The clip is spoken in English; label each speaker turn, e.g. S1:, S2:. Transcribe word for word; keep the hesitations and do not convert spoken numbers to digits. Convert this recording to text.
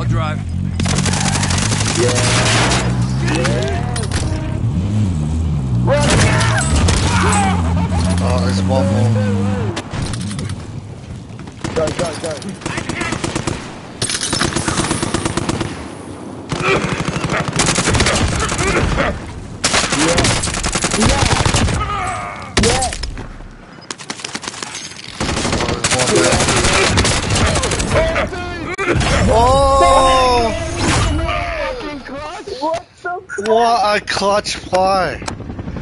S1: I'll drive.
S2: Yeah. Yeah.
S3: Oh, there's one more.
S2: Go, go, go. Yeah. Yeah. Yeah.
S3: Oh,
S2: What the
S3: what a clutch play!